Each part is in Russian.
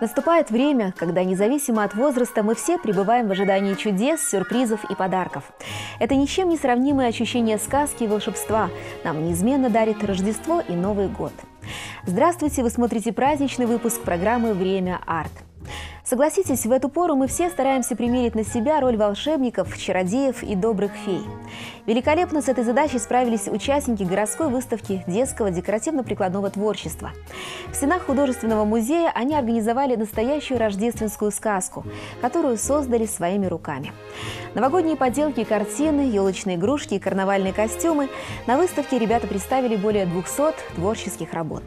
Наступает время, когда независимо от возраста мы все пребываем в ожидании чудес, сюрпризов и подарков. Это ни с чем не сравнимое ощущение сказки и волшебства нам неизменно дарит Рождество и Новый год. Здравствуйте, вы смотрите праздничный выпуск программы «Время арт». Согласитесь, в эту пору мы все стараемся примерить на себя роль волшебников, чародеев и добрых фей. Великолепно с этой задачей справились участники городской выставки детского декоративно-прикладного творчества. В стенах художественного музея они организовали настоящую рождественскую сказку, которую создали своими руками. Новогодние поделки, картины, елочные игрушки и карнавальные костюмы – на выставке ребята представили более 200 творческих работ.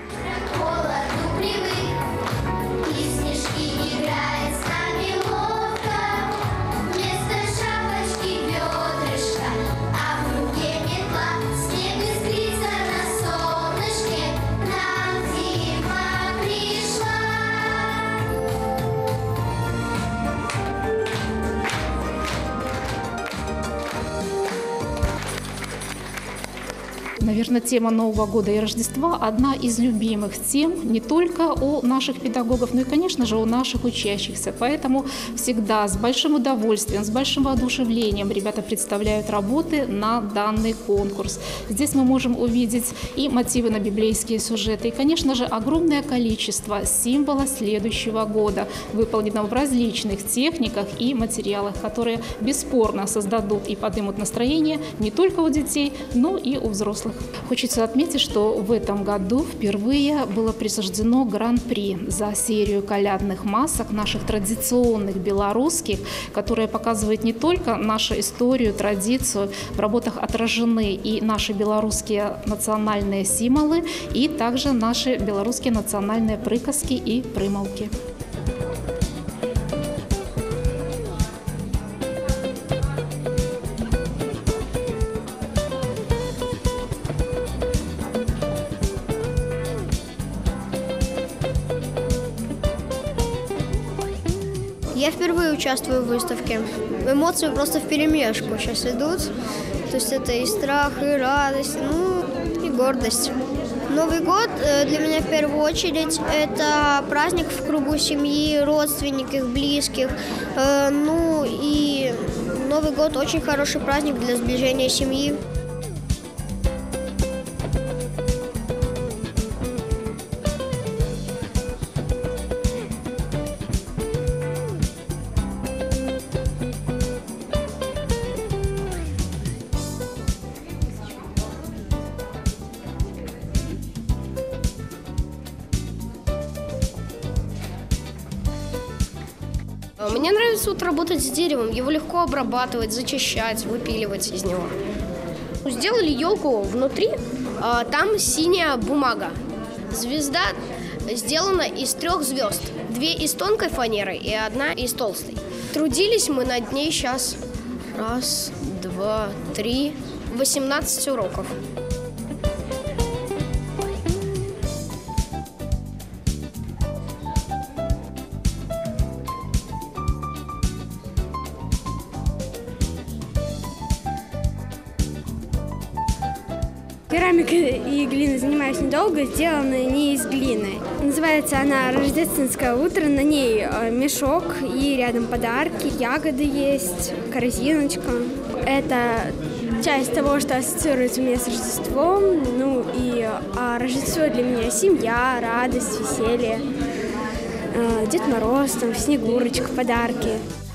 Наверное, тема Нового года и Рождества – одна из любимых тем не только у наших педагогов, но и, конечно же, у наших учащихся. Поэтому всегда с большим удовольствием, с большим воодушевлением ребята представляют работы на данный конкурс. Здесь мы можем увидеть и мотивы на библейские сюжеты, и, конечно же, огромное количество символа следующего года, выполненного в различных техниках и материалах, которые бесспорно создадут и поднимут настроение не только у детей, но и у взрослых. Хочется отметить, что в этом году впервые было присуждено гран-при за серию колядных масок наших традиционных белорусских, которые показывают не только нашу историю, традицию, в работах отражены и наши белорусские национальные символы, и также наши белорусские национальные приказки и примолвки. Я впервые участвую в выставке. Эмоции просто вперемешку сейчас идут. То есть это и страх, и радость, и гордость. Новый год для меня в первую очередь это праздник в кругу семьи, родственников, близких. И Новый год очень хороший праздник для сближения семьи. Мне нравится работать с деревом, его легко обрабатывать, зачищать, выпиливать из него. Сделали елку внутри, там синяя бумага. Звезда сделана из 3 звезд, 2 из тонкой фанеры и 1 из толстой. Трудились мы над ней сейчас 1, 2, 3, 18 уроков. Керамикой и глиной занимаюсь недолго, сделана не из глины. Называется она «Рождественское утро», на ней мешок и рядом подарки, ягоды есть, корзиночка. Это часть того, что ассоциируется у меня с Рождеством. А Рождество для меня – семья, радость, веселье, Дед Мороз, Снегурочка, подарки.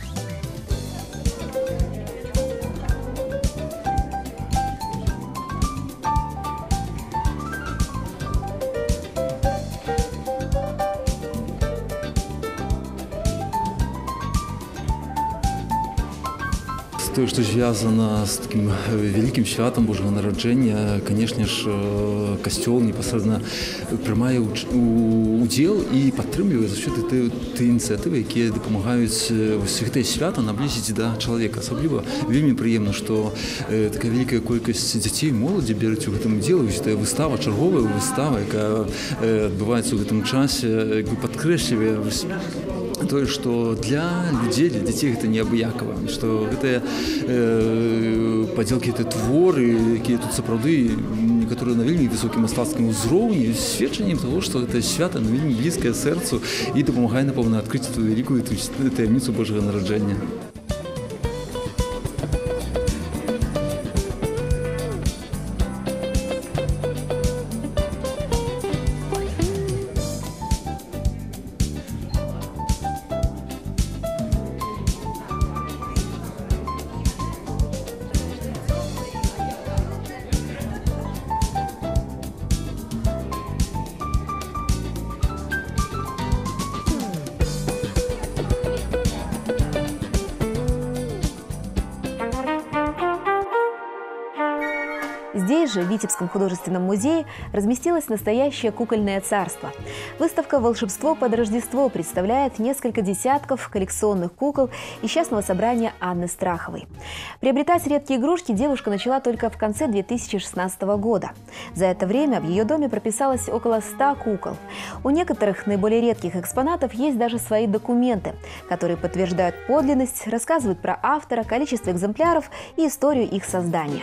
То, що зв'язано з таким великим святом Божого народження, звісно ж, костел непосередньо приймає уділ і підтримує за що ті ініціативи, які допомагають святе свято наблизити до чоловіка. Особливо вельми приємно, що така велика кількість дітей, молоді беруть у цьому ділі. Це вистава, чергова вистава, яка відбувається у цьому часі, підкреслює то, что для людей, для детей это неабыякова, что это поделки, это творы, які тут сапраўды которые на вельмі высокім мастацкім узроўні, сведчаннем того, што гэта свята на вельмі блізкае сэрцу і дапамагае, напэўна, адкрыць ту вялікую таямніцу Божага нараджэння. Здесь же, в Витебском художественном музее, разместилось настоящее кукольное царство. Выставка «Волшебство под Рождество» представляет несколько десятков коллекционных кукол из частного собрания Анны Страховой. Приобретать редкие игрушки девушка начала только в конце 2016 года. За это время в ее доме прописалось около 100 кукол. У некоторых наиболее редких экспонатов есть даже свои документы, которые подтверждают подлинность, рассказывают про автора, количество экземпляров и историю их создания.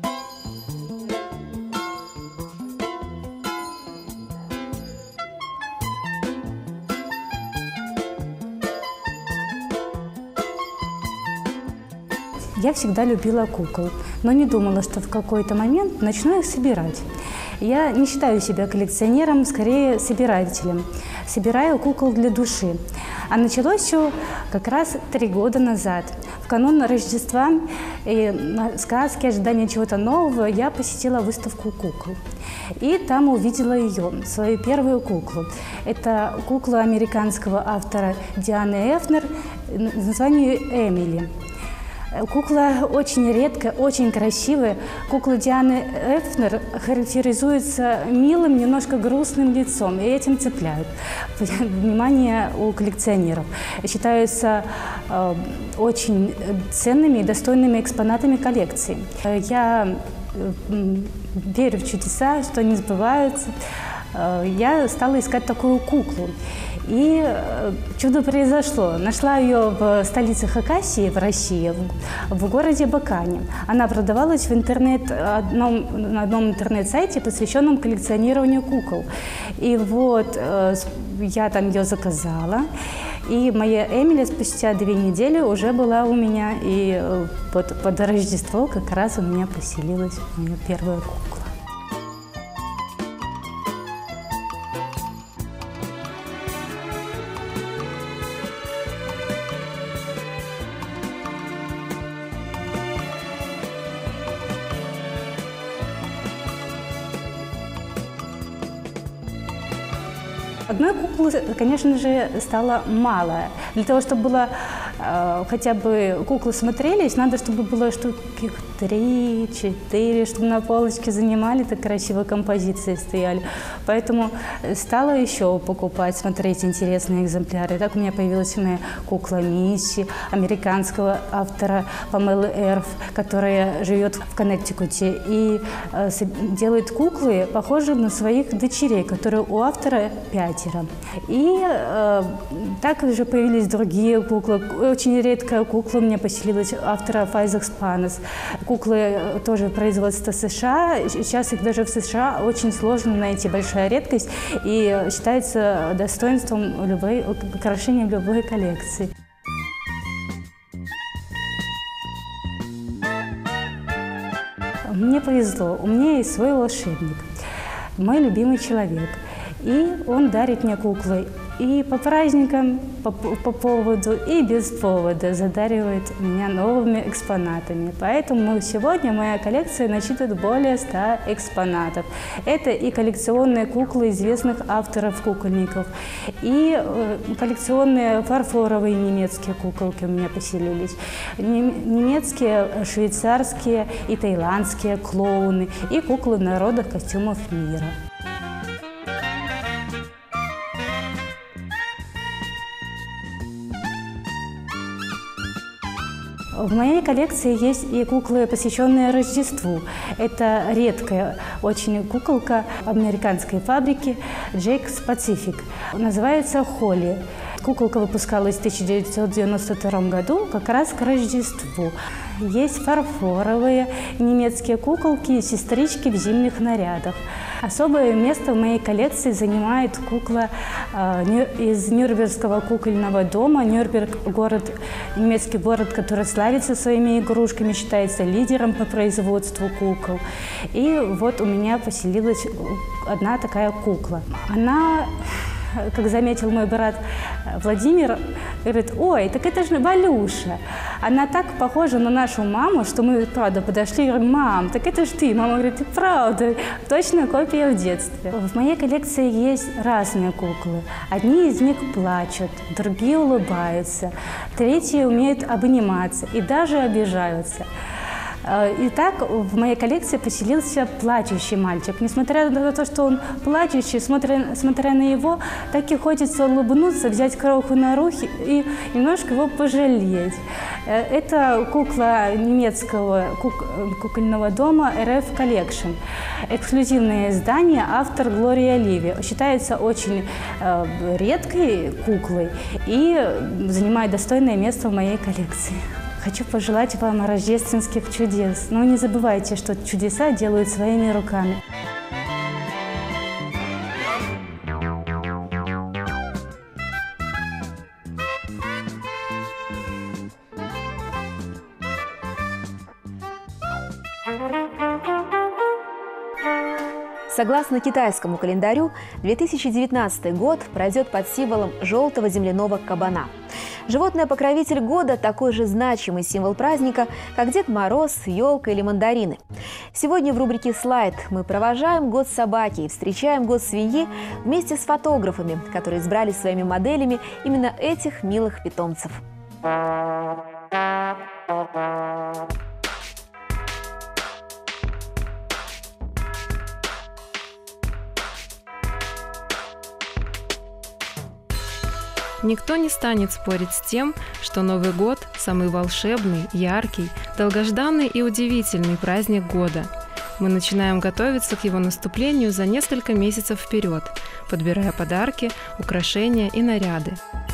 Я всегда любила кукол, но не думала, что в какой-то момент начну их собирать. Я не считаю себя коллекционером, скорее собирателем. Собираю кукол для души. А началось все как раз 3 года назад. В канун Рождества и сказки, ожидания чего-то нового, я посетила выставку кукол. И там увидела ее, свою первую куклу. Это кукла американского автора Дианы Эфнер, название Эмили. Кукла очень редкая, очень красивая. Кукла Дианы Эфнер характеризуется милым, немножко грустным лицом, и этим цепляют внимание у коллекционеров. Считаются очень ценными и достойными экспонатами коллекции. Я верю в чудеса, что они сбываются. Я стала искать такую куклу. И чудо произошло. Нашла ее в столице Хакасии, в России, в городе Бакане. Она продавалась в на одном интернет-сайте, посвященном коллекционированию кукол. И вот я там ее заказала. И моя Эмили спустя 2 недели уже была у меня. И под Рождество как раз у меня поселилась моя первая кукла. Одной куклы, конечно же, стало мало. Для того, чтобы было хотя бы куклы смотрелись, надо, чтобы было штуки 3-4, чтобы на полочке занимали, так красиво композиции стояли. Поэтому стала еще покупать, смотреть интересные экземпляры. И так у меня появилась моя кукла Мисси, американского автора Памелы Эрф, которая живет в Коннектикуте и делает куклы, похожие на своих дочерей, которые у автора 5. И так уже появились другие куклы. Очень редкая кукла у меня поселилась автора Файзах Спанес. Куклы тоже производства США. Сейчас их даже в США очень сложно найти, большая редкость. И считается достоинством украшением любой коллекции. Мне повезло. У меня есть свой волшебник, мой любимый человек. И он дарит мне куклы и по праздникам, по поводу, и без повода задаривает меня новыми экспонатами. Поэтому сегодня моя коллекция насчитывает более 100 экспонатов. Это и коллекционные куклы известных авторов-кукольников, и коллекционные фарфоровые немецкие куколки у меня поселились, немецкие, швейцарские и таиландские клоуны, и куклы народных костюмов мира. В моей коллекции есть и куклы, посвященные Рождеству. Это редкая очень куколка американской фабрики Jake's Pacific. Называется Холли. Куколка выпускалась в 1992 году как раз к Рождеству. Есть фарфоровые немецкие куколки и сестрички в зимних нарядах. Особое место в моей коллекции занимает кукла из Нюрнбергского кукольного дома. Нюрнберг – город, немецкий город, который славится своими игрушками, считается лидером по производству кукол. И вот у меня поселилась одна такая кукла. Она, как заметил мой брат Владимир, говорит: ой, так это же Валюша. Она так похожа на нашу маму, что мы, правда, подошли и говорим: мам, так это же ты. Мама говорит: ты правда, точная копия в детстве. В моей коллекции есть разные куклы. Одни из них плачут, другие улыбаются, третьи умеют обниматься и даже обижаются. Итак, в моей коллекции поселился плачущий мальчик. Несмотря на то, что он плачущий, смотря на его, так и хочется улыбнуться, взять кроху на руки и немножко его пожалеть. Это кукла немецкого кукольного дома RF Collection. Эксклюзивное издание, автор Глория Ливи. Считается очень редкой куклой и занимает достойное место в моей коллекции. Хочу пожелать вам рождественских чудес. Но не забывайте, что чудеса делают своими руками. Согласно китайскому календарю, 2019 год пройдет под символом желтого земляного кабана. Животное-покровитель года – такой же значимый символ праздника, как Дед Мороз, елка или мандарины. Сегодня в рубрике «Слайд» мы провожаем год собаки и встречаем год свиньи вместе с фотографами, которые избрали своими моделями именно этих милых питомцев. Никто не станет спорить с тем, что Новый год – самый волшебный, яркий, долгожданный и удивительный праздник года. Мы начинаем готовиться к его наступлению за несколько месяцев вперед, подбирая подарки, украшения и наряды.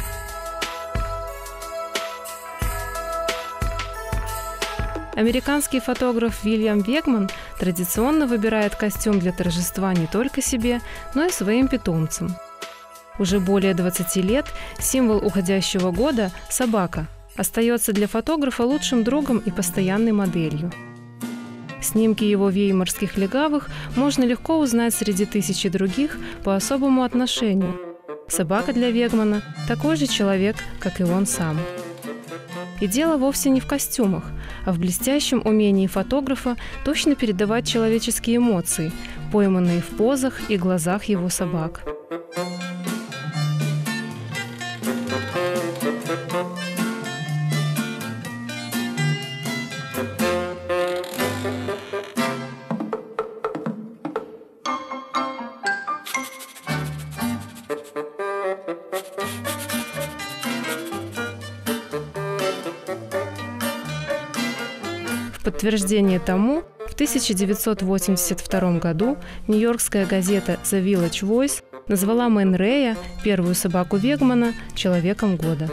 Американский фотограф Вильям Вегман традиционно выбирает костюм для торжества не только себе, но и своим питомцам. Уже более 20 лет символ уходящего года – собака – остается для фотографа лучшим другом и постоянной моделью. Снимки его веймарских легавых можно легко узнать среди тысячи других по особому отношению. Собака для Вегмана – такой же человек, как и он сам. И дело вовсе не в костюмах, а в блестящем умении фотографа точно передавать человеческие эмоции, пойманные в позах и глазах его собак. В подтверждение тому, в 1982 году нью-йоркская газета The Village Voice назвала Мэн Рэя, первую собаку Вегмана, человеком года.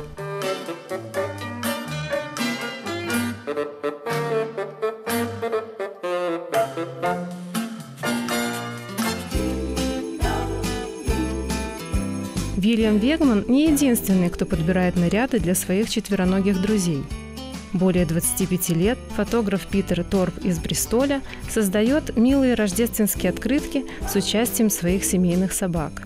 Вильям Вегман не единственный, кто подбирает наряды для своих четвероногих друзей. Более 25 лет фотограф Питер Торп из Бристоля создает милые рождественские открытки с участием своих семейных собак.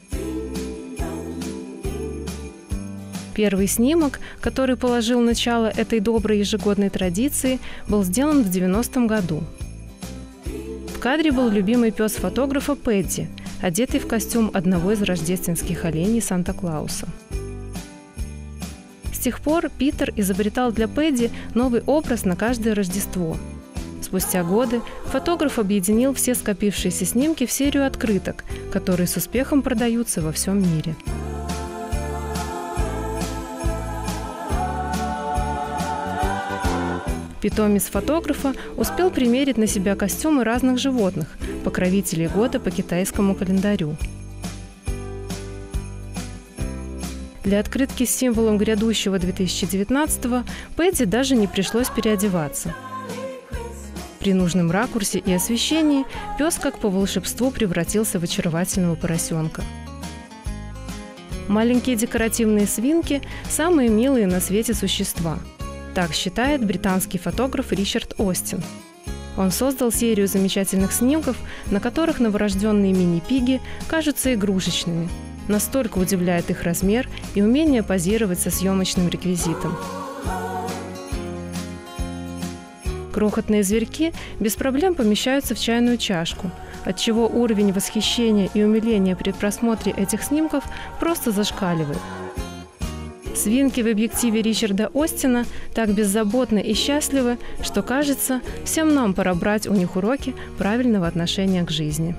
Первый снимок, который положил начало этой доброй ежегодной традиции, был сделан в 90-м году. В кадре был любимый пес фотографа Пэдди, одетый в костюм одного из рождественских оленей Санта-Клауса. С тех пор Питер изобретал для Пэдди новый образ на каждое Рождество. Спустя годы фотограф объединил все скопившиеся снимки в серию открыток, которые с успехом продаются во всем мире. Питомец фотографа успел примерить на себя костюмы разных животных, покровителей года по китайскому календарю. Для открытки с символом грядущего 2019-го Пэдди даже не пришлось переодеваться. При нужном ракурсе и освещении пес как по волшебству превратился в очаровательного поросенка. Маленькие декоративные свинки – самые милые на свете существа. Так считает британский фотограф Ричард Остин. Он создал серию замечательных снимков, на которых новорожденные мини-пиги кажутся игрушечными. Настолько удивляет их размер и умение позировать со съемочным реквизитом. Крохотные зверьки без проблем помещаются в чайную чашку, отчего уровень восхищения и умиления при просмотре этих снимков просто зашкаливает. Свинки в объективе Ричарда Остина так беззаботны и счастливы, что, кажется, всем нам пора брать у них уроки правильного отношения к жизни.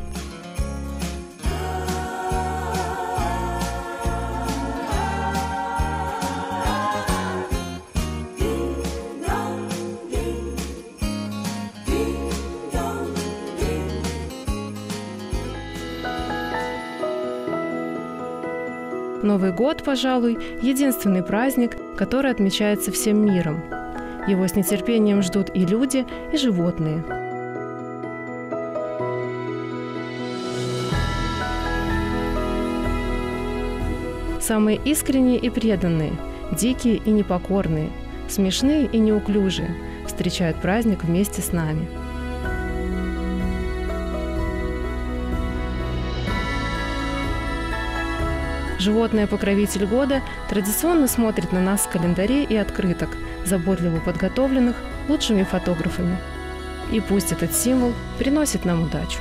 Новый год, пожалуй, единственный праздник, который отмечается всем миром. Его с нетерпением ждут и люди, и животные. Самые искренние и преданные, дикие и непокорные, смешные и неуклюжие встречают праздник вместе с нами. Животное-покровитель года традиционно смотрит на нас с календарей и открыток, заботливо подготовленных лучшими фотографами. И пусть этот символ приносит нам удачу.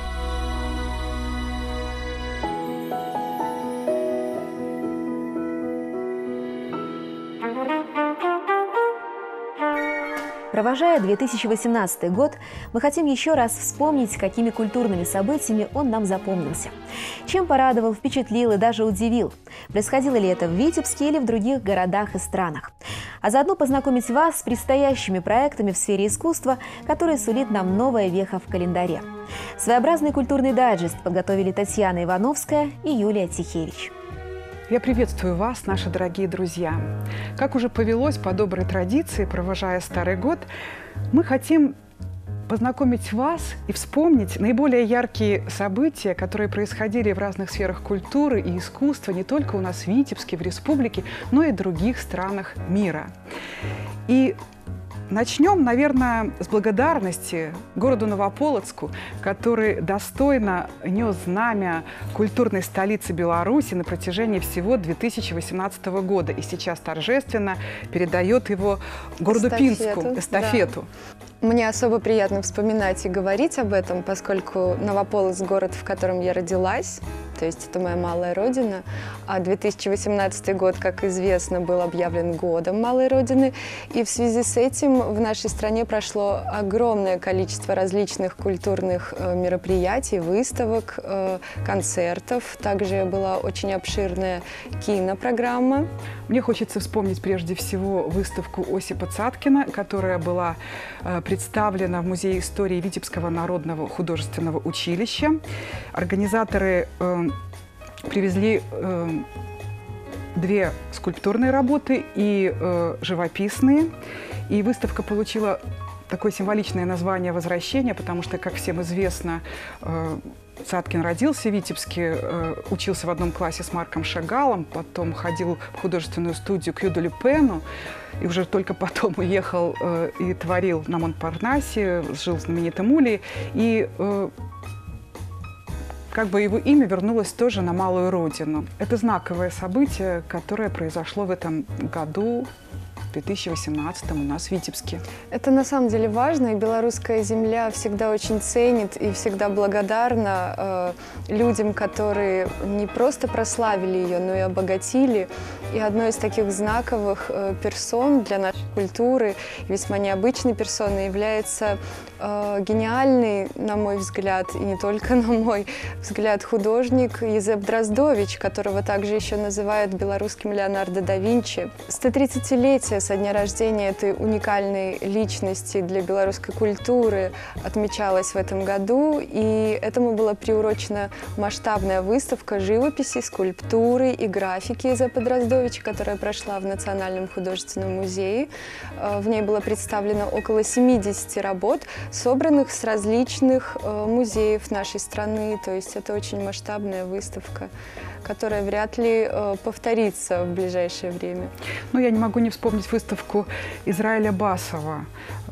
Провожая 2018 год, мы хотим еще раз вспомнить, какими культурными событиями он нам запомнился. Чем порадовал, впечатлил и даже удивил. Происходило ли это в Витебске или в других городах и странах. А заодно познакомить вас с предстоящими проектами в сфере искусства, которые сулит нам новая веха в календаре. Своеобразный культурный дайджест подготовили Татьяна Ивановская и Юлия Тихевич. Я приветствую вас, наши дорогие друзья. Как уже повелось по доброй традиции, провожая Старый год, мы хотим познакомить вас и вспомнить наиболее яркие события, которые происходили в разных сферах культуры и искусства, не только у нас в Витебске, в республике, но и в других странах мира. И начнем, наверное, с благодарности городу Новополоцку, который достойно нес знамя культурной столицы Беларуси на протяжении всего 2018 года. И сейчас торжественно передает его городу Пинску, эстафету. Да. Мне особо приятно вспоминать и говорить об этом, поскольку Новополоцк – город, в котором я родилась, то есть это моя малая родина, а 2018 год, как известно, был объявлен годом малой родины, и в связи с этим в нашей стране прошло огромное количество различных культурных мероприятий, выставок, концертов, также была очень обширная кинопрограмма. Мне хочется вспомнить прежде всего выставку Осипа Цаткина, которая была представлена в Музее истории Витебского народного художественного училища. Организаторы привезли две скульптурные работы и живописные. И выставка получила такое символичное название «Возвращение», потому что, как всем известно, Цаткин родился в Витебске, учился в одном классе с Марком Шагалом, потом ходил в художественную студию к Юду Люпену, и уже только потом уехал и творил на Монпарнасе, жил в знаменитом Уле, и как бы его имя вернулось тоже на малую родину. Это знаковое событие, которое произошло в этом году, в 2018 у нас в Витебске. Это на самом деле важно, и белорусская земля всегда очень ценит и всегда благодарна людям, которые не просто прославили ее, но и обогатили. И одной из таких знаковых персон для нашей культуры, весьма необычной персоной, является гениальный, на мой взгляд, и не только на мой взгляд, художник Езеп Дроздович, которого также еще называют белорусским Леонардо да Винчи. 130-летие со дня рождения этой уникальной личности для белорусской культуры отмечалось в этом году, и этому была приурочена масштабная выставка живописи, скульптуры и графики Езепа Дроздовича, которая прошла в Национальном художественном музее. В ней было представлено около 70 работ, собранных с различных музеев нашей страны. То есть это очень масштабная выставка, которая вряд ли повторится в ближайшее время. Ну, я не могу не вспомнить выставку Израиля Басова,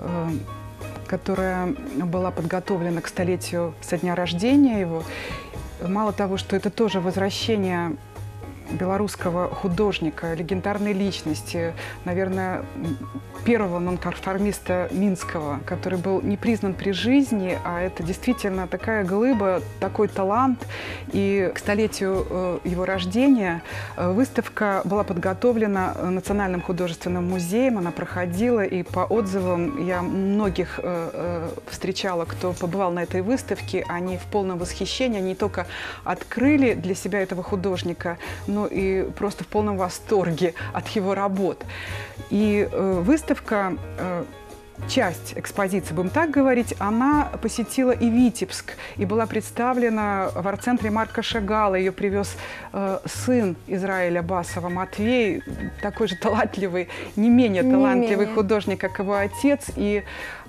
которая была подготовлена к столетию со дня рождения его. Мало того, что это тоже возвращение белорусского художника, легендарной личности, наверное, первого нонконформиста Минского, который был не признан при жизни, а это действительно такая глыба, такой талант. И к столетию его рождения выставка была подготовлена Национальным художественным музеем, она проходила, и по отзывам я многих встречала, кто побывал на этой выставке, они в полном восхищении, они не только открыли для себя этого художника, но и просто в полном восторге от его работ. И выставка, часть экспозиции, будем так говорить, она посетила и Витебск, и была представлена в арт-центре Марка Шагала. Ее привез сын Израиля Басова, Матвей, такой же талантливый, не менее талантливый художник, как его отец. И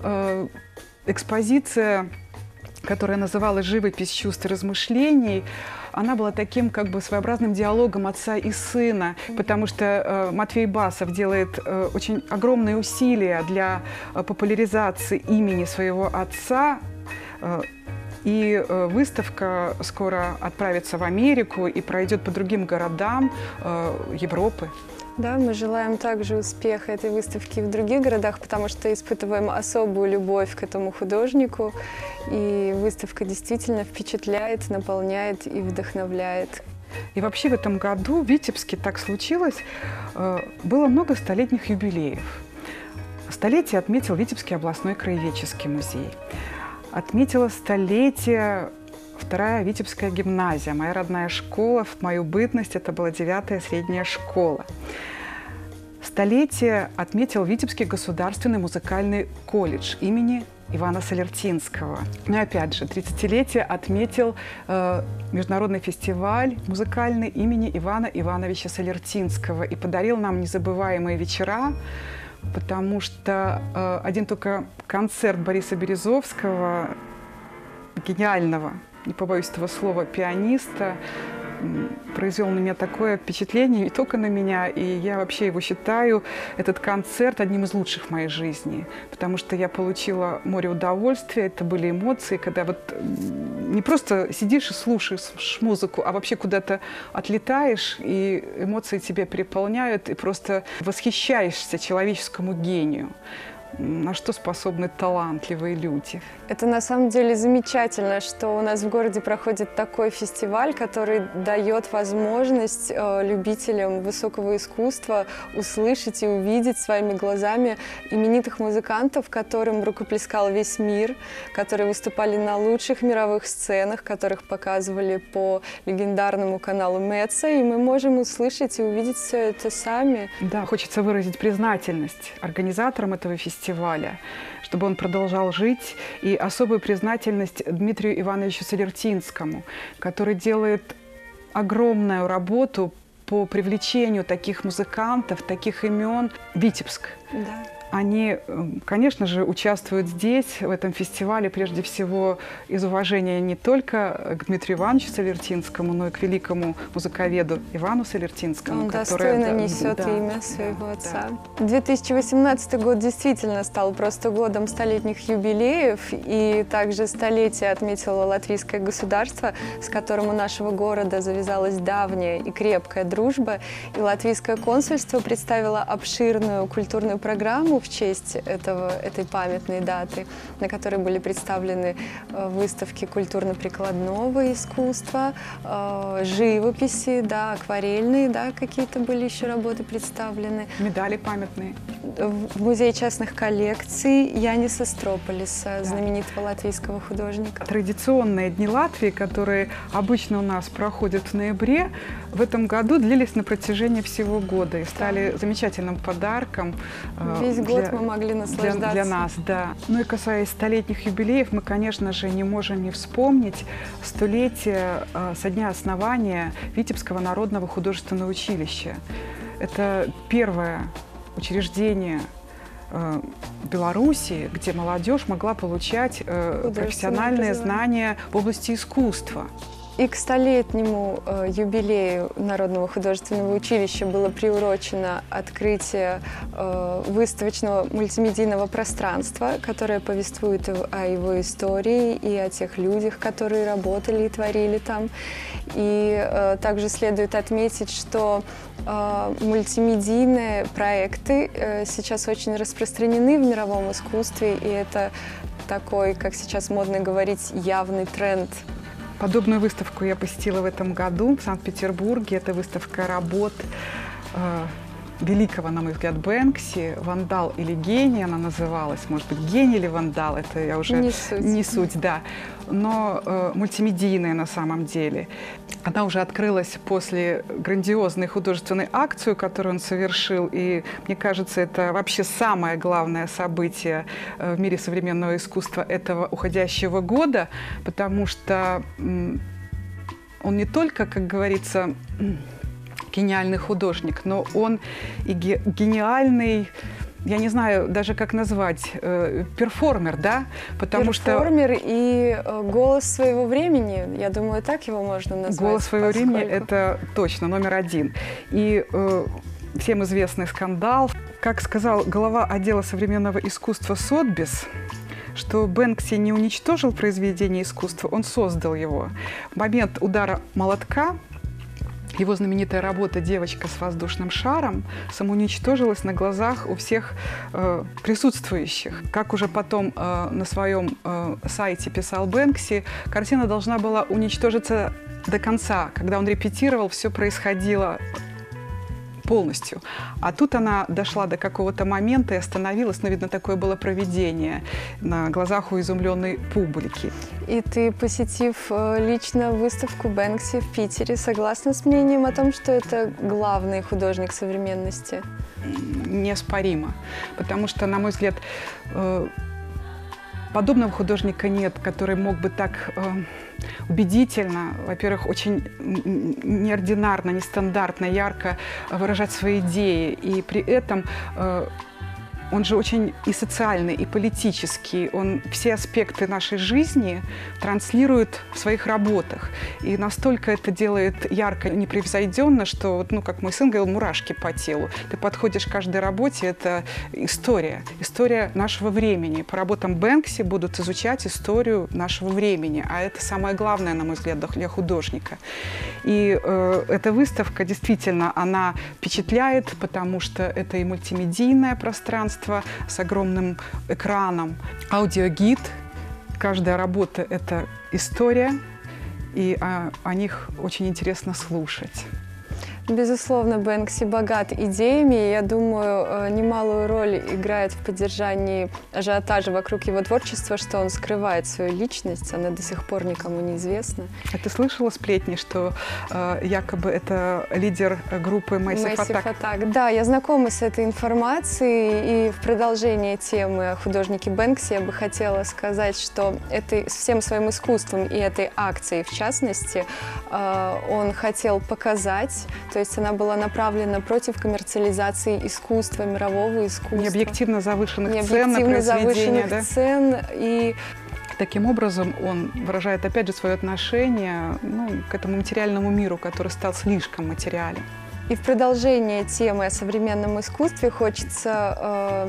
экспозиция, которая называлась «Живопись чувств и размышлений», она была таким как бы своеобразным диалогом отца и сына, потому что Матвей Басов делает очень огромные усилия для популяризации имени своего отца. И выставка скоро отправится в Америку и пройдет по другим городам Европы. Да, мы желаем также успеха этой выставки в других городах, потому что испытываем особую любовь к этому художнику. И выставка действительно впечатляет, наполняет и вдохновляет. И вообще в этом году в Витебске так случилось, было много столетних юбилеев. Столетие отметил Витебский областной краеведческий музей. Отметила столетие вторая Витебская гимназия, моя родная школа. В мою бытность это была 9-я средняя школа. Столетие отметил Витебский государственный музыкальный колледж имени Ивана Солертинского. Ну и опять же, 30-летие отметил международный фестиваль музыкальный имени Ивана Ивановича Солертинского и подарил нам незабываемые вечера, потому что один только концерт Бориса Березовского, гениального, не побоюсь этого слова, пианиста, произвел на меня такое впечатление, не только на меня, и я вообще его считаю, этот концерт, одним из лучших в моей жизни, потому что я получила море удовольствия, это были эмоции, когда вот не просто сидишь и слушаешь музыку, а вообще куда-то отлетаешь, и эмоции тебя переполняют, и просто восхищаешься человеческому гению. На что способны талантливые люди. Это на самом деле замечательно, что у нас в городе проходит такой фестиваль, который дает возможность любителям высокого искусства услышать и увидеть своими глазами именитых музыкантов, которым рукоплескал весь мир, которые выступали на лучших мировых сценах, которых показывали по легендарному каналу Меца, и мы можем услышать и увидеть все это сами. Да, хочется выразить признательность организаторам этого фестиваля, чтобы он продолжал жить, и особую признательность Дмитрию Ивановичу Солертинскому, который делает огромную работу по привлечению таких музыкантов, таких имен. Витебск. Да. Они, конечно же, участвуют здесь, в этом фестивале, прежде всего из уважения не только к Дмитрию Ивановичу Солертинскому, но и к великому музыковеду Ивану Солертинскому. Он достойно несет имя своего отца. 2018 год действительно стал просто годом столетних юбилеев, и также столетие отметило латвийское государство, с которым у нашего города завязалась давняя и крепкая дружба. И латвийское консульство представило обширную культурную программу, в честь этой памятной даты, на которой были представлены выставки культурно-прикладного искусства, живописи, да, акварельные, да, какие-то были еще работы представлены. Медали памятные. В музее частных коллекций Яниса Строполиса, знаменитого латвийского художника. Традиционные Дни Латвии, которые обычно у нас проходят в ноябре, в этом году длились на протяжении всего года и стали замечательным подарком. Весь год мы могли наслаждаться. Для нас, да. Ну и касаясь столетних юбилеев, мы, конечно же, не можем не вспомнить столетие со дня основания Витебского народного художественного училища. Это первое учреждение Белоруссии, где молодежь могла получать профессиональные знания в области искусства. И к столетнему юбилею Народного художественного училища было приурочено открытие выставочного мультимедийного пространства, которое повествует о его истории и о тех людях, которые работали и творили там. И также следует отметить, что мультимедийные проекты сейчас очень распространены в мировом искусстве, и это такой, как сейчас модно говорить, явный тренд. Подобную выставку я посетила в этом году в Санкт-Петербурге. Это выставка работ великого, на мой взгляд, Бэнкси, «Вандал или гений» она называлась. Может быть, гений или вандал, это я уже не суть, да. Но мультимедийная на самом деле. Она уже открылась после грандиозной художественной акции, которую он совершил. И мне кажется, это вообще самое главное событие в мире современного искусства этого уходящего года, потому что он не только, как говорится, гениальный художник, но он и гениальный, я не знаю даже как назвать, перформер, да? Перформер и голос своего времени, я думаю, так его можно назвать. Голос своего времени – это точно номер один. И всем известный скандал. Как сказал глава отдела современного искусства Сотбис, что Бэнкси не уничтожил произведение искусства, он создал его. В момент удара молотка его знаменитая работа «Девочка с воздушным шаром» самоуничтожилась на глазах у всех присутствующих. Как уже потом на своем сайте писал Бэнкси, картина должна была уничтожиться до конца. Когда он репетировал, все происходило полностью. А тут она дошла до какого-то момента и остановилась, но, видно, такое было провидение на глазах у изумленной публики. И ты, посетив лично выставку Бэнкси в Питере, согласна с мнением о том, что это главный художник современности? Неоспоримо. Потому что, на мой взгляд, подобного художника нет, который мог бы так убедительно, во-первых, очень неординарно, нестандартно, ярко выражать свои идеи. И при этом он же очень и социальный, и политический. Он все аспекты нашей жизни транслирует в своих работах. И настолько это делает ярко, непревзойденно, что, ну, как мой сын говорил, мурашки по телу. Ты подходишь к каждой работе, это история. История нашего времени. По работам Бэнкси будут изучать историю нашего времени. А это самое главное, на мой взгляд, для художника. И эта выставка, действительно, она впечатляет, потому что это и мультимедийное пространство, с огромным экраном, аудиогид. Каждая работа – это история, и о них очень интересно слушать. Безусловно, Бэнкси богат идеями, и я думаю, немалую роль играет в поддержании ажиотажа вокруг его творчества, что он скрывает свою личность, она до сих пор никому не известна. А ты слышала сплетни, что якобы это лидер группы Massive Attack? Да, я знакома с этой информацией, и в продолжение темы о художнике Бэнкси я бы хотела сказать, что всем своим искусством и этой акцией, в частности, он хотел показать. То есть она была направлена против коммерциализации искусства, мирового искусства. Необъективно завышенных цен на произведения, да? Цен. И таким образом он выражает, опять же, свое отношение к этому материальному миру, который стал слишком материален. И в продолжение темы о современном искусстве хочется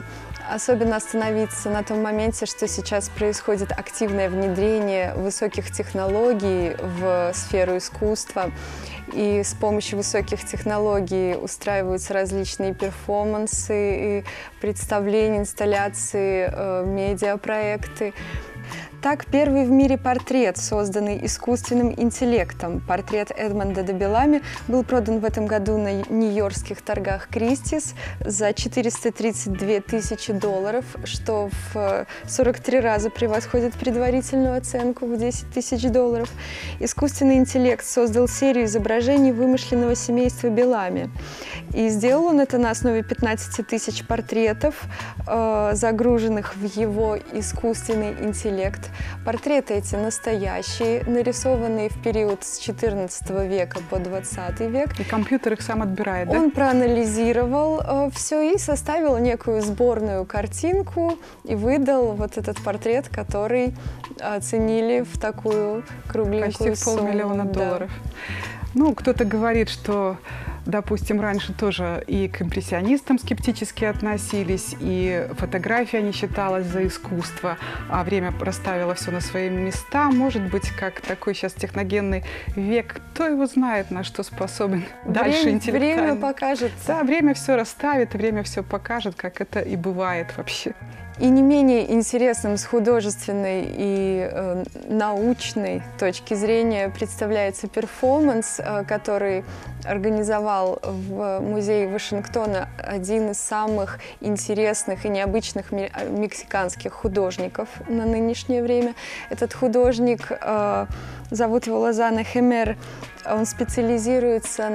Особенно остановиться на том моменте, что сейчас происходит активное внедрение высоких технологий в сферу искусства. И с помощью высоких технологий устраиваются различные перформансы, и представления, инсталляции, медиапроекты. Так, первый в мире портрет, созданный искусственным интеллектом, портрет Эдмонда де Белами, был продан в этом году на нью-йоркских торгах Кристис за $432 тысячи, что в 43 раза превосходит предварительную оценку в $10 тысяч. Искусственный интеллект создал серию изображений вымышленного семейства Белами. И сделал он это на основе 15 тысяч портретов, загруженных в его искусственный интеллект. Портреты эти настоящие, нарисованные в период с XIV века по XX век. И компьютер их сам отбирает, да? Он проанализировал все и составил некую сборную картинку и выдал вот этот портрет, который оценили в такую кругленькую сумму. Почти $500 000. Ну, кто-то говорит, что, допустим, раньше тоже и к импрессионистам скептически относились, и фотография не считалась за искусство, а время расставило все на свои места. Может быть, как такой сейчас техногенный век, кто его знает, на что способен дальше интеллектуально. Время покажет. Да, время все расставит, время все покажет, как это и бывает вообще. И не менее интересным с художественной и научной точки зрения представляется перформанс, который организовал в музее Вашингтона один из самых интересных и необычных мексиканских художников на нынешнее время. Этот художник, зовут его Лозано Хемер, он специализируется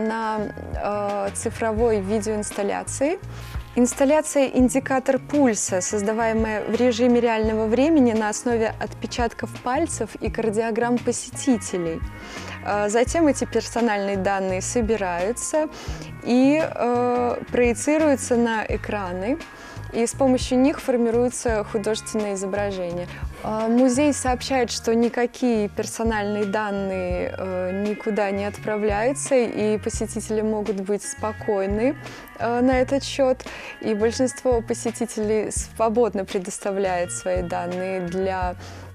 на цифровой видеоинсталляции. Инсталляция «Индикатор пульса», создаваемая в режиме реального времени на основе отпечатков пальцев и кардиограмм посетителей. Затем эти персональные данные собираются и проецируются на экраны, и с помощью них формируется художественное изображение. Музей сообщает, что никакие персональные данные никуда не отправляются, и посетители могут быть спокойны на этот счет. И большинство посетителей свободно предоставляет свои данные для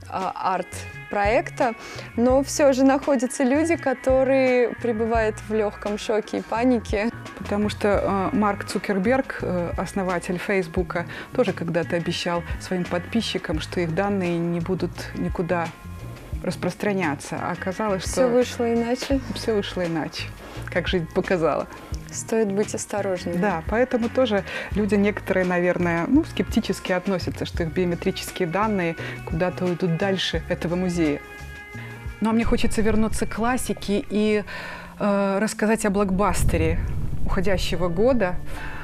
арт-проекта, но все же находятся люди, которые пребывают в легком шоке и панике. Потому что Марк Цукерберг, основатель Фейсбука, тоже когда-то обещал своим подписчикам, что их данные не будут никуда распространяться. А оказалось, что... Все вышло иначе. Все вышло иначе, как жизнь показала. Стоит быть осторожными. Да, поэтому тоже люди некоторые, наверное, скептически относятся, что их биометрические данные куда-то уйдут дальше этого музея. Ну, а мне хочется вернуться к классике и рассказать о блокбастере уходящего года.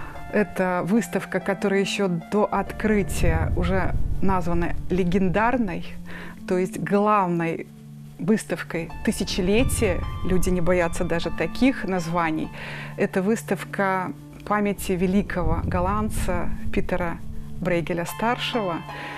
Это выставка, которая еще до открытия уже названа легендарной, то есть главной выставкой тысячелетия. Люди не боятся даже таких названий. Это выставка памяти великого голландца Питера Брейгеля-старшего,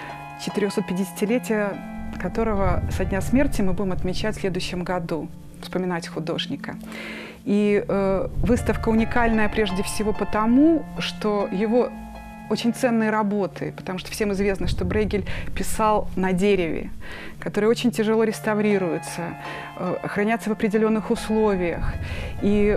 450-летие которого со дня смерти мы будем отмечать в следующем году, вспоминать художника. И выставка уникальная прежде всего потому, что его очень ценные работы, потому что всем известно, что Брейгель писал на дереве, которые очень тяжело реставрируются, хранятся в определенных условиях. И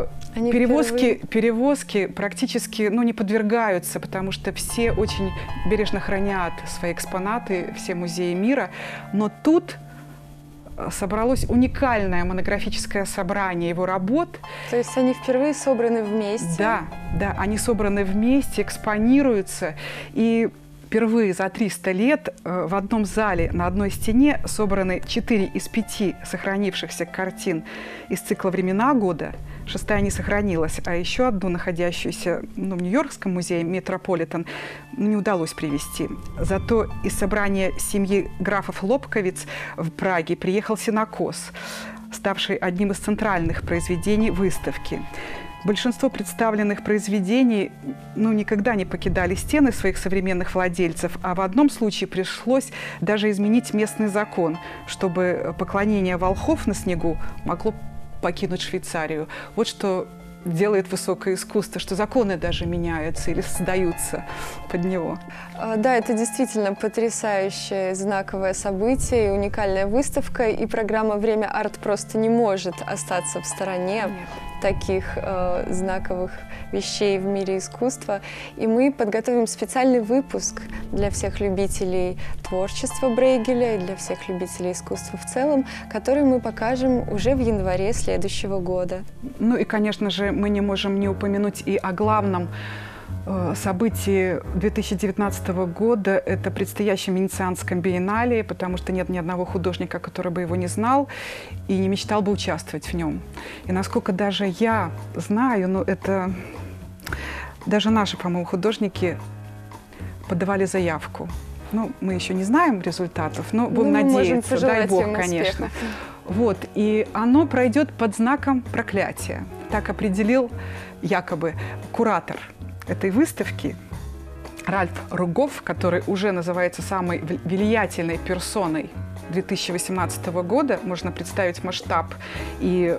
перевозки практически не подвергаются, потому что все очень бережно хранят свои экспонаты, все музеи мира. Но тут собралось уникальное монографическое собрание его работ. То есть они впервые собраны вместе? Да, они собраны вместе, экспонируются. И впервые за 300 лет в одном зале на одной стене собраны 4 из 5 сохранившихся картин из цикла «Времена года». 6-я не сохранилась, а еще одну, находящуюся в Нью-Йоркском музее «Метрополитен», не удалось привезти. Зато из собрания семьи графов Лобковиц в Праге приехал сенокос, ставший одним из центральных произведений выставки. Большинство представленных произведений никогда не покидали стены своих современных владельцев, а в одном случае пришлось даже изменить местный закон, чтобы поклонение волхов на снегу могло покинуть Швейцарию. Вот что делает высокое искусство, что законы даже меняются или создаются под него. Да, это действительно потрясающее, знаковое событие и уникальная выставка, и программа «Время арт» просто не может остаться в стороне таких знаковых вещей в мире искусства. И мы подготовим специальный выпуск для всех любителей творчества Брейгеля и для всех любителей искусства в целом, который мы покажем уже в январе следующего года. Ну и, конечно же, мы не можем не упомянуть и о главном событии 2019 года – это предстоящем Венецианском биеннале, потому что нет ни одного художника, который бы его не знал и не мечтал бы участвовать в нем. И насколько даже я знаю, ну это даже наши, по-моему, художники подавали заявку. Ну, мы еще не знаем результатов, но будем надеяться, дай Бог, конечно. Вот, и оно пройдет под знаком проклятия. Так определил якобы куратор этой выставки Ральф Ругов, который уже называется самой влиятельной персоной 2018 года. Можно представить масштаб и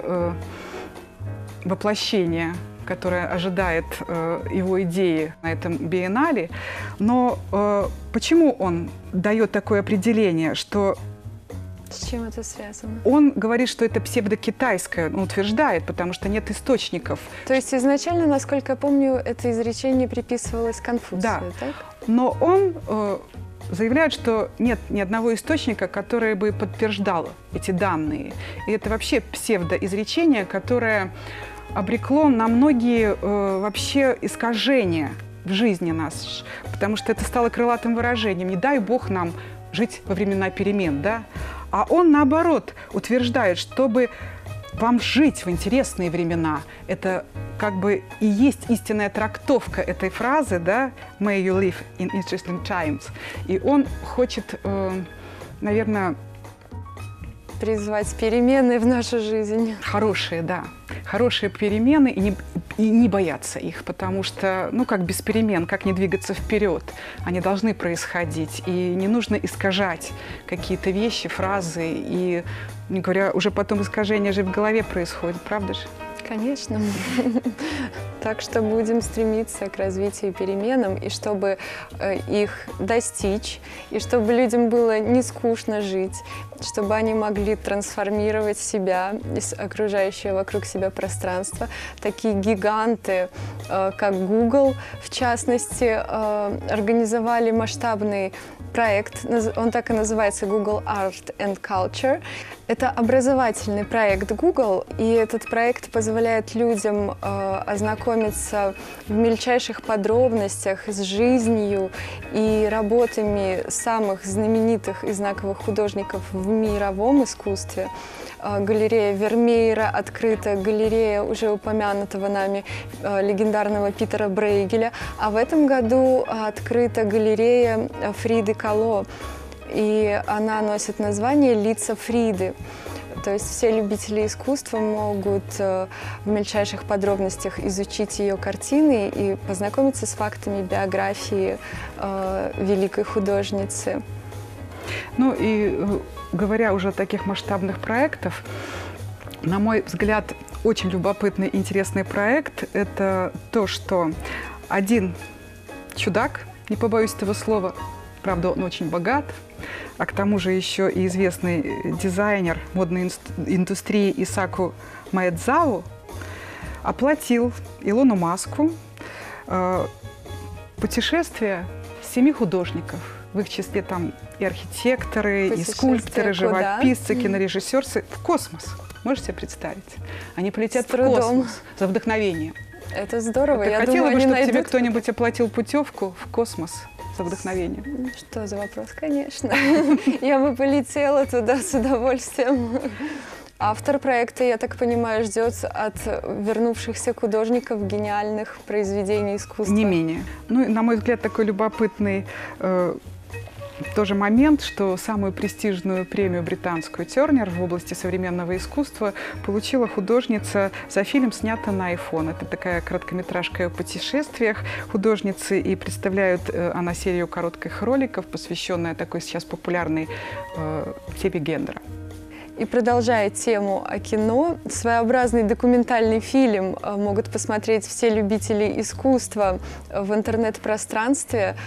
воплощение, которое ожидает его идеи на этом биеннале. Но почему он дает такое определение, что с чем это связано? Он говорит, что это псевдокитайское, он утверждает, потому что нет источников. То есть изначально, насколько я помню, это изречение приписывалось Конфуцию, да. Так? Но он заявляет, что нет ни одного источника, который бы подтверждал эти данные. И это вообще псевдоизречение, которое обрекло на многие вообще искажения в жизни нас, потому что это стало крылатым выражением. Не дай Бог нам жить во времена перемен, да? А он, наоборот, утверждает, чтобы вам жить в интересные времена, это как бы и есть истинная трактовка этой фразы, да, «May you live in interesting times». И он хочет, наверное, призвать перемены в нашу жизнь. Хорошие, да. Хорошие перемены и не бояться их, потому что, ну, как без перемен, как не двигаться вперед. Они должны происходить, и не нужно искажать какие-то вещи, фразы, и, не говоря, уже потом искажения же в голове происходят, правда же? Конечно. Так что будем стремиться к развитию и переменам, и чтобы их достичь, и чтобы людям было не скучно жить, чтобы они могли трансформировать себя из окружающего вокруг себя пространства. Такие гиганты, как Google, в частности, организовали масштабный проект, он так и называется Google Art and Culture. Это образовательный проект Google, и этот проект позволяет людям ознакомиться в мельчайших подробностях с жизнью и работами самых знаменитых и знаковых художников в мировом искусстве. Галерея Вермеера открыта, галерея уже упомянутого нами легендарного Питера Брейгеля, а в этом году открыта галерея Фриды Кало, и она носит название «Лица Фриды». То есть все любители искусства могут в мельчайших подробностях изучить ее картины и познакомиться с фактами биографии великой художницы. Ну и говоря уже о таких масштабных проектах, на мой взгляд, очень любопытный и интересный проект – это то, что один чудак, не побоюсь этого слова, правда, он очень богат, а к тому же еще и известный дизайнер модной индустрии Исаку Маэдзао оплатил Илону Маску путешествие 7 художников. В их числе там и архитекторы, и скульпторы, живописцы, кинорежиссеры в космос. Можете себе представить? Они полетят в космос за вдохновение. Это здорово. Я хотела бы, чтобы тебе кто-нибудь оплатил путевку в космос за вдохновение? Что за вопрос? Конечно. Я бы полетела туда с удовольствием. Автор проекта, я так понимаю, ждет от вернувшихся художников гениальных произведений искусства. Не менее. Ну, на мой взгляд, такой любопытный тоже момент, что самую престижную премию британскую Тернер в области современного искусства получила художница за фильм, снятый на iPhone. Это такая короткометражка о путешествиях художницы, и представляет она серию коротких роликов, посвященная такой сейчас популярной теме гендера. И продолжая тему о кино, своеобразный документальный фильм могут посмотреть все любители искусства в интернет-пространстве.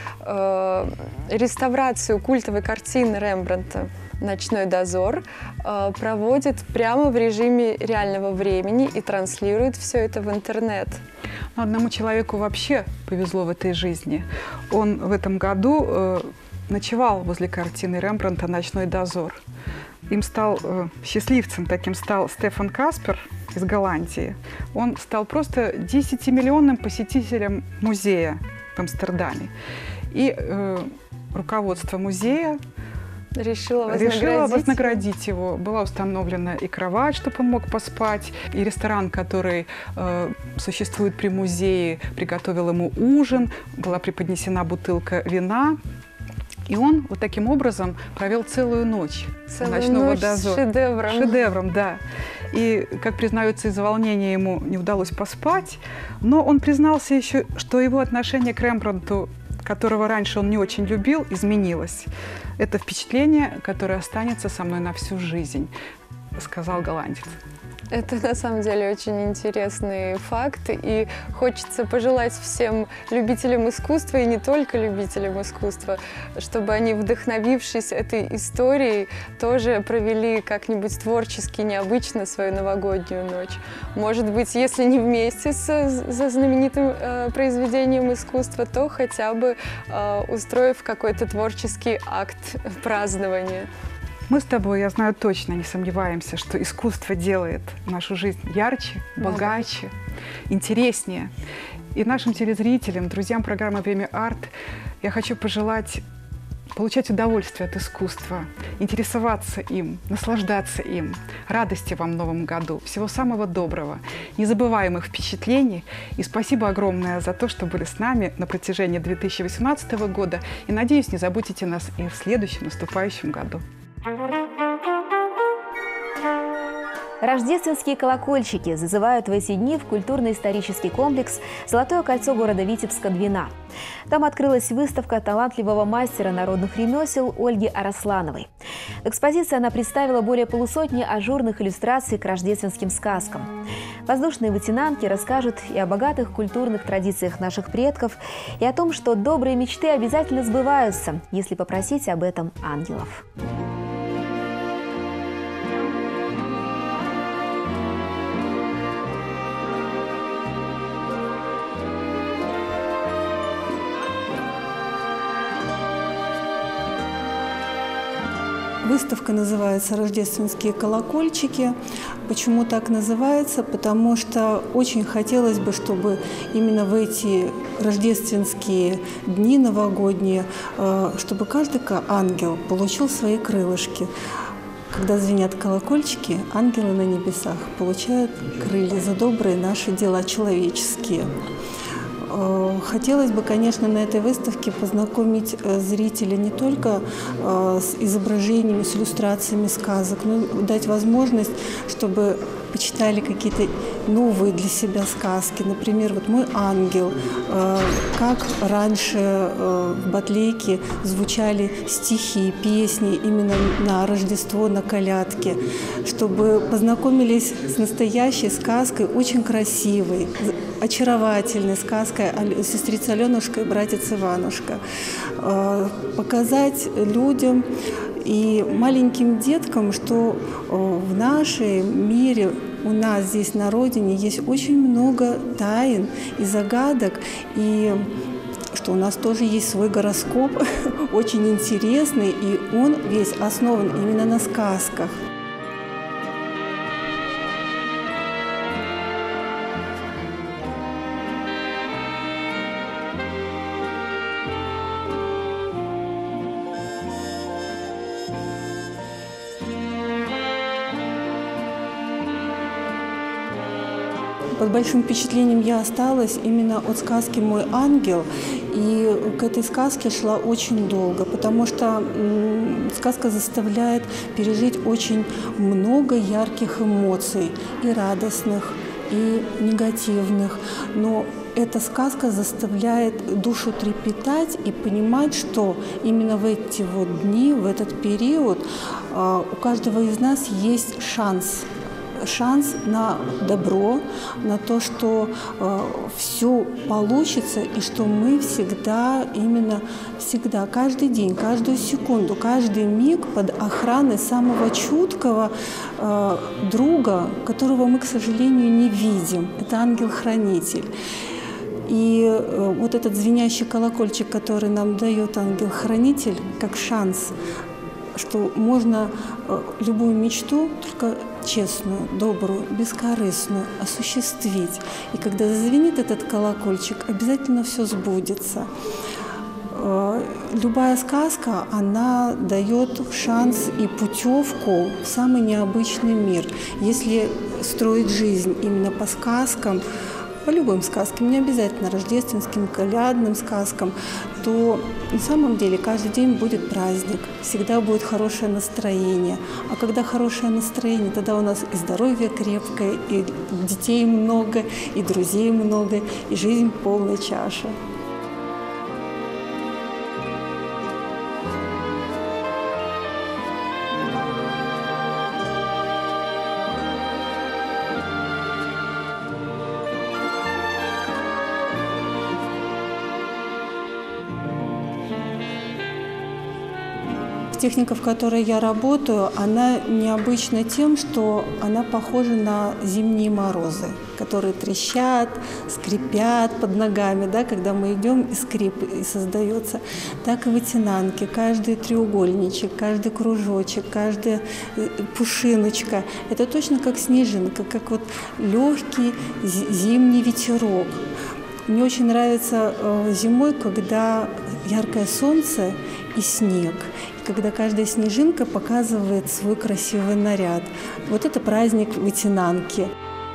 Реставрацию культовой картины Рембрандта «Ночной дозор» проводит прямо в режиме реального времени и транслирует все это в интернет. Но одному человеку вообще повезло в этой жизни. Он в этом году ночевал возле картины Рембрандта «Ночной дозор». Им стал счастливцем, таким стал Стефан Каспер из Голландии. Он стал просто 10-миллионным посетителем музея в Амстердаме. И руководство музея решило вознаградить его. Была установлена и кровать, чтобы он мог поспать, и ресторан, который существует при музее, приготовил ему ужин, была преподнесена бутылка вина. И он вот таким образом провел целую ночь ночного дозора. Шедевром. Шедевром, да. И, как признается, из-за волнения ему не удалось поспать. Но он признался еще, что его отношение к Рембрандту, которого раньше он не очень любил, изменилось. Это впечатление, которое останется со мной на всю жизнь, сказал голландец. Это на самом деле очень интересный факт, и хочется пожелать всем любителям искусства, и не только любителям искусства, чтобы они, вдохновившись этой историей, тоже провели как-нибудь творчески, необычно свою новогоднюю ночь. Может быть, если не вместе со знаменитым произведением искусства, то хотя бы устроив какой-то творческий акт празднования. Мы с тобой, я знаю точно, не сомневаемся, что искусство делает нашу жизнь ярче, богаче, интереснее. И нашим телезрителям, друзьям программы «Время Арт» я хочу пожелать получать удовольствие от искусства, интересоваться им, наслаждаться им, радости вам в новом году, всего самого доброго, незабываемых впечатлений. И спасибо огромное за то, что были с нами на протяжении 2018 года. И, надеюсь, не забудете нас и в следующем наступающем году. Рождественские колокольчики зазывают в эти дни в культурно-исторический комплекс «Золотое кольцо» города Витебска-Двина. Там открылась выставка талантливого мастера народных ремесел Ольги Араслановой. В экспозиции она представила более полусотни ажурных иллюстраций к рождественским сказкам. Воздушные вытянанки расскажут и о богатых культурных традициях наших предков, и о том, что добрые мечты обязательно сбываются, если попросить об этом ангелов. Выставка называется «Рождественские колокольчики». Почему так называется? Потому что очень хотелось бы, чтобы именно в эти рождественские дни новогодние, чтобы каждый ангел получил свои крылышки. Когда звенят колокольчики, ангелы на небесах получают крылья за добрые наши дела человеческие. Хотелось бы, конечно, на этой выставке познакомить зрителя не только с изображениями, с иллюстрациями сказок, но дать возможность, чтобы почитали какие-то новые для себя сказки. Например, вот «Мой ангел», как раньше в Батлейке звучали стихи, песни именно на Рождество, на колядки, чтобы познакомились с настоящей сказкой, очень красивой, очаровательной сказкой «Сестрица Аленушка» и «Братец Иванушка». Показать людям и маленьким деткам, что в нашем мире, у нас здесь на родине есть очень много тайн и загадок, и что у нас тоже есть свой гороскоп, очень интересный, и он весь основан именно на сказках. Под большим впечатлением я осталась именно от сказки «Мой ангел». И к этой сказке шла очень долго, потому что сказка заставляет пережить очень много ярких эмоций, и радостных, и негативных, но эта сказка заставляет душу трепетать и понимать, что именно в эти вот дни, в этот период у каждого из нас есть шанс на добро, на то, что все получится, и что мы всегда, именно всегда, каждый день, каждую секунду, каждый миг под охраной самого чуткого друга, которого мы, к сожалению, не видим. Это ангел-хранитель. И вот этот звенящий колокольчик, который нам дает ангел-хранитель, как шанс, что можно любую мечту, только честную, добрую, бескорыстную, осуществить. И когда зазвенит этот колокольчик, обязательно все сбудется. Любая сказка, она дает шанс и путевку в самый необычный мир. Если строить жизнь именно по сказкам, по любым сказкам, не обязательно рождественским, колядным сказкам, то на самом деле каждый день будет праздник, всегда будет хорошее настроение. А когда хорошее настроение, тогда у нас и здоровье крепкое, и детей много, и друзей много, и жизнь полная чаша. Техника, в которой я работаю, она необычна тем, что она похожа на зимние морозы, которые трещат, скрипят под ногами, да, когда мы идем, и скрип и создается. Так и вытянанки, каждый треугольничек, каждый кружочек, каждая пушиночка – это точно как снежинка, как вот легкий зимний ветерок. Мне очень нравится зимой, когда яркое солнце и снег, и когда каждая снежинка показывает свой красивый наряд. Вот это праздник вытянанки.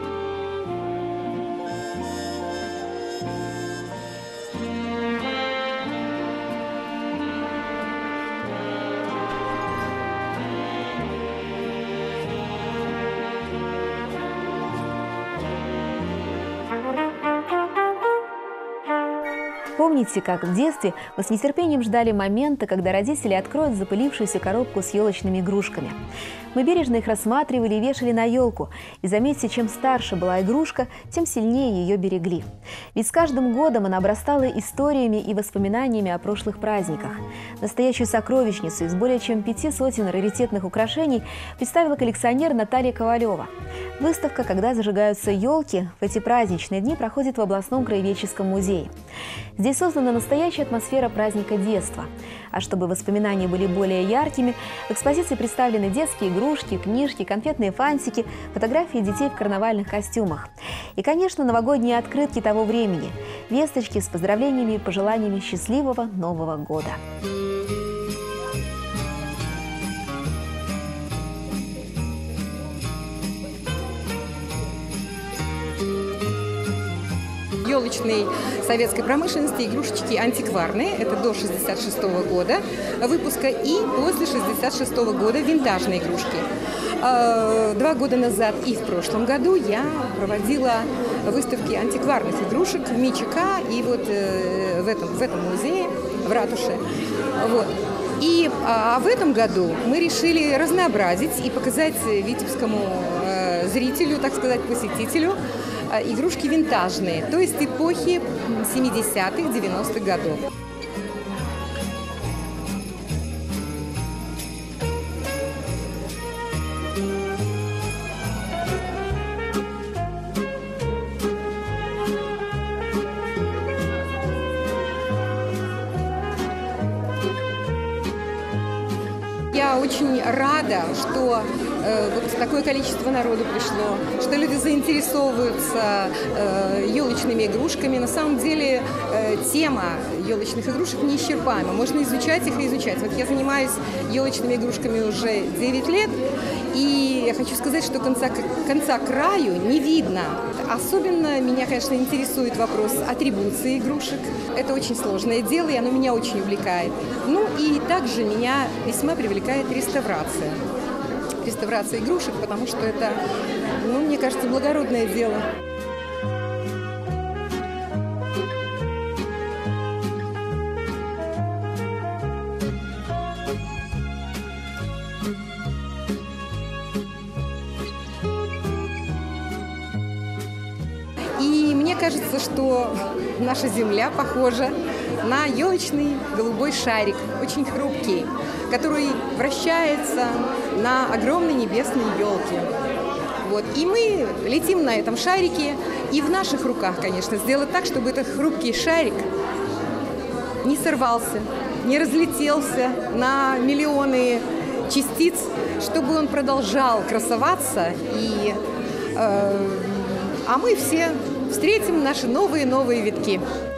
Помните, как в детстве мы с нетерпением ждали момента, когда родители откроют запылившуюся коробку с елочными игрушками. Мы бережно их рассматривали и вешали на елку. И заметьте, чем старше была игрушка, тем сильнее ее берегли. Ведь с каждым годом она обрастала историями и воспоминаниями о прошлых праздниках. Настоящую сокровищницу из более чем 500 раритетных украшений представила коллекционер Наталья Ковалева. Выставка «Когда зажигаются елки» в эти праздничные дни проходит в областном краеведческом музее. Здесь создана настоящая атмосфера праздника детства. А чтобы воспоминания были более яркими, в экспозиции представлены детские игрушки, книжки, конфетные фантики, фотографии детей в карнавальных костюмах. И, конечно, новогодние открытки того времени, весточки с поздравлениями и пожеланиями счастливого Нового года. Елочной советской промышленности игрушечки антикварные, это до 1966 года выпуска, и после 1966 года винтажные игрушки. 2 года назад и в прошлом году я проводила выставки антикварных игрушек в МИЧК и вот в этом музее, в ратуше. Вот. И в этом году мы решили разнообразить и показать витебскому зрителю, так сказать, посетителю, игрушки винтажные, то есть эпохи 70-х, 90-х годов. Я очень рада, что вот такое количество народу пришло, что люди заинтересовываются елочными игрушками. На самом деле тема елочных игрушек неисчерпаема. Можно изучать их и изучать. Вот я занимаюсь елочными игрушками уже 9 лет, и я хочу сказать, что конца краю не видно. Особенно меня, конечно, интересует вопрос атрибуции игрушек. Это очень сложное дело, и оно меня очень увлекает. Ну и также меня весьма привлекает реставрация игрушек, потому что это Ну, мне кажется, благородное дело. И мне кажется, что наша земля похожа на елочный голубой шарик, очень хрупкий, который вращается на огромной небесной елке. Вот. И мы летим на этом шарике, и в наших руках, конечно, сделать так, чтобы этот хрупкий шарик не сорвался, не разлетелся на миллионы частиц, чтобы он продолжал красоваться, а мы все встретим наши новые витки.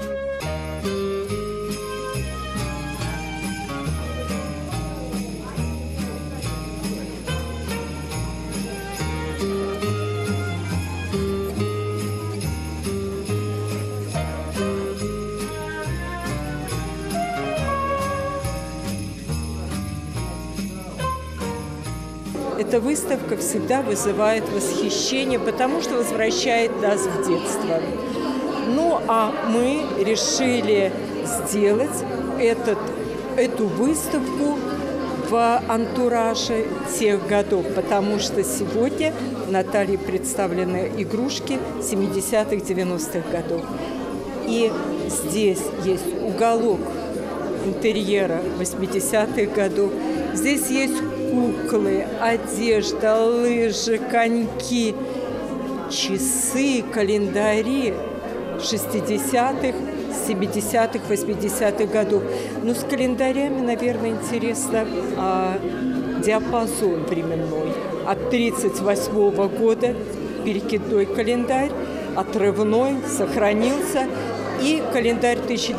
Эта выставка всегда вызывает восхищение, потому что возвращает нас в детство. Ну, а мы решили сделать эту выставку в антураже тех годов, потому что сегодня в Наталье представлены игрушки 70-х, 90-х годов. И здесь есть уголок интерьера 80-х годов, здесь есть куклы, одежда, лыжи, коньки, часы, календари 60-х, 70-х, 80-х годов. Но с календарями, наверное, интересно диапазон временной. От 1938 года перекидной календарь, отрывной, сохранился. И календарь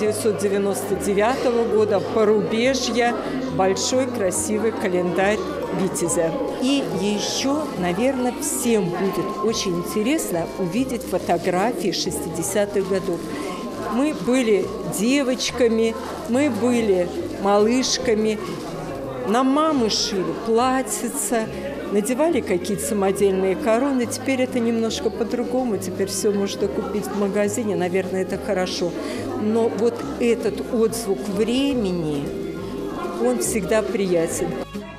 1999 года, порубежья, большой красивый календарь Витязя. И еще, наверное, всем будет очень интересно увидеть фотографии 60-х годов. Мы были девочками, мы были малышками, нам мамы шили платьица, надевали какие-то самодельные короны. Теперь это немножко по-другому. Теперь все можно купить в магазине. Наверное, это хорошо. Но вот этот отзвук времени, он всегда приятен.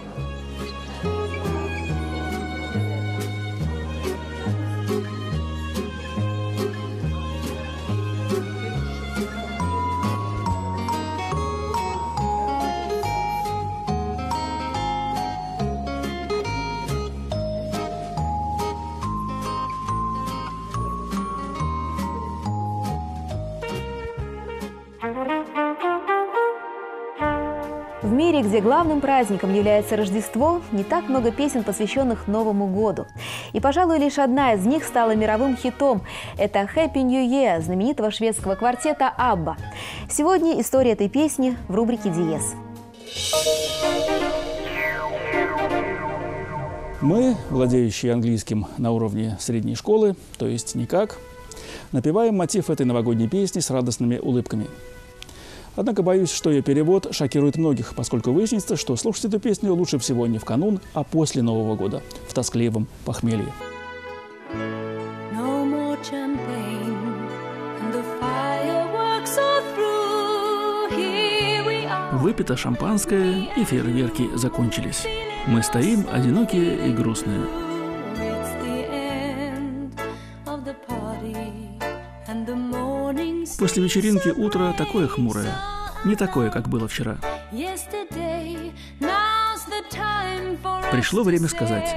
В мире, где главным праздником является Рождество, не так много песен, посвященных Новому году. И, пожалуй, лишь одна из них стала мировым хитом. Это «Happy New Year» знаменитого шведского квартета «Абба». Сегодня история этой песни в рубрике «Диез». Мы, владеющие английским на уровне средней школы, то есть никак, напеваем мотив этой новогодней песни с радостными улыбками. Однако боюсь, что ее перевод шокирует многих, поскольку выяснится, что слушать эту песню лучше всего не в канун, а после Нового года, в тоскливом похмелье. Выпито шампанское, и фейерверки закончились. Мы стоим, одинокие и грустные. После вечеринки утро такое хмурое, не такое, как было вчера. Пришло время сказать: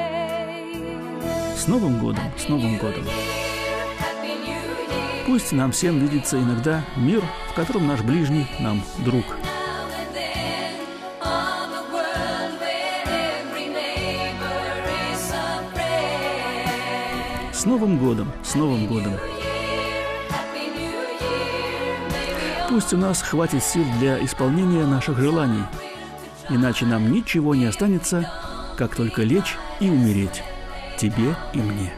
с Новым годом, с Новым годом. Пусть нам всем видится иногда мир, в котором наш ближний нам друг. С Новым годом, с Новым годом. Пусть у нас хватит сил для исполнения наших желаний, иначе нам ничего не останется, как только лечь и умереть, тебе и мне.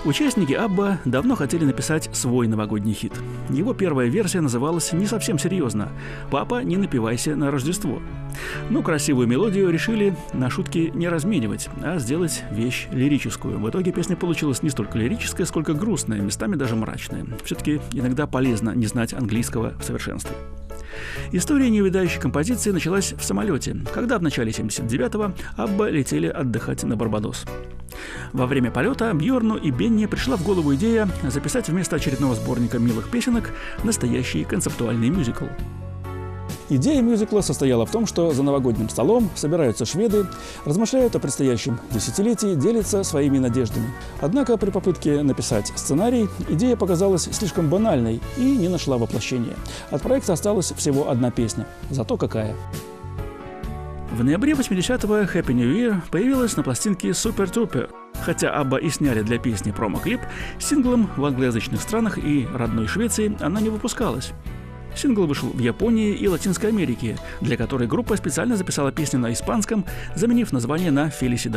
Участники Абба давно хотели написать свой новогодний хит. Его первая версия называлась не совсем серьезно «Папа, не напивайся на Рождество». Но красивую мелодию решили на шутки не разменивать, а сделать вещь лирическую. В итоге песня получилась не столько лирическая, сколько грустная, местами даже мрачная. Все-таки иногда полезно не знать английского в совершенстве. История неувядающей композиции началась в самолете, когда в начале 79-го Абба летели отдыхать на Барбадос. Во время полета Бьорну и Бенни пришла в голову идея записать вместо очередного сборника милых песенок настоящий концептуальный мюзикл. Идея мюзикла состояла в том, что за новогодним столом собираются шведы, размышляют о предстоящем десятилетии, делятся своими надеждами. Однако при попытке написать сценарий идея показалась слишком банальной и не нашла воплощения. От проекта осталась всего одна песня. Зато какая! В ноябре 80-го Happy New Year появилась на пластинке Super Trooper. Хотя Абба и сняли для песни промо-клип, синглом в англоязычных странах и родной Швеции она не выпускалась. Сингл вышел в Японии и Латинской Америке, для которой группа специально записала песню на испанском, заменив название на «Felicidad».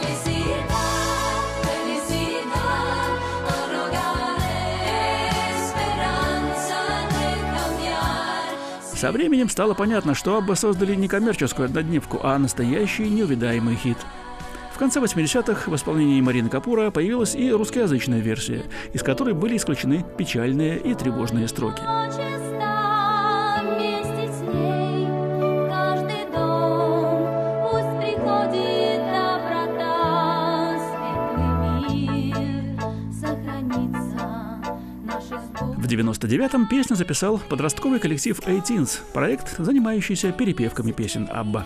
Со временем стало понятно, что Абба создали не коммерческую однодневку, а настоящий неувядаемый хит. В конце 80-х в исполнении Марины Капура появилась и русскоязычная версия, из которой были исключены печальные и тревожные строки. В 99-м песню записал подростковый коллектив A-Teens, проект, занимающийся перепевками песен Абба.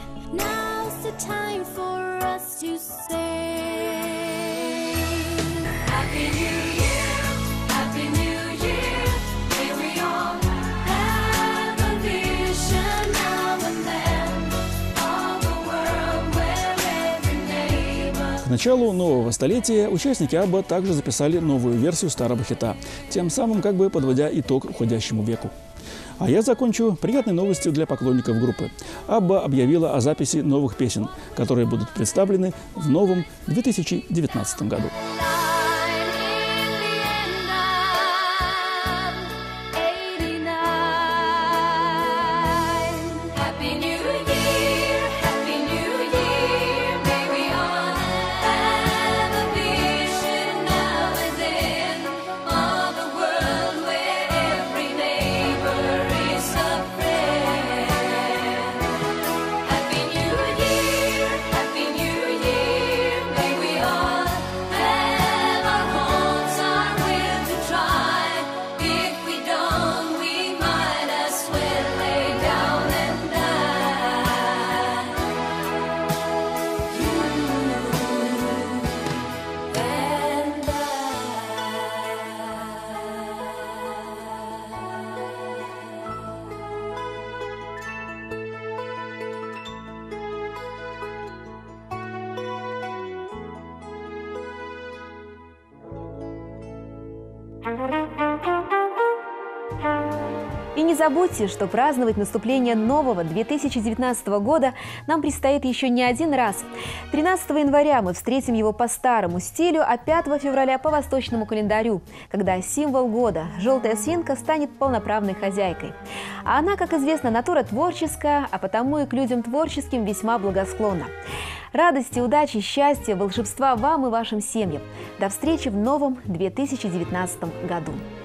К началу нового столетия участники Абба также записали новую версию старого хита, тем самым как бы подводя итог уходящему веку. А я закончу приятной новостью для поклонников группы. Абба объявила о записи новых песен, которые будут представлены в новом 2019 году. И не забудьте, что праздновать наступление нового 2019 года нам предстоит еще не один раз. 13 января мы встретим его по старому стилю, а 5 февраля по восточному календарю, когда символ года – желтая свинка станет полноправной хозяйкой. А она, как известно, натура творческая, а потому и к людям творческим весьма благосклонна. Радости, удачи, счастья, волшебства вам и вашим семьям. До встречи в новом 2019 году.